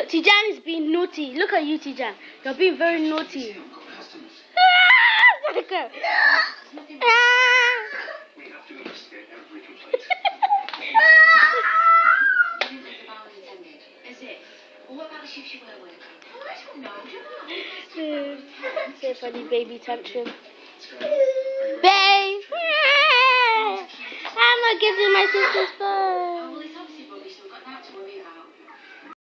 Tijan is being naughty. Look at you, Tijan. You're being very naughty. So funny baby tantrum. Babe! I'm not getting my sister's phone.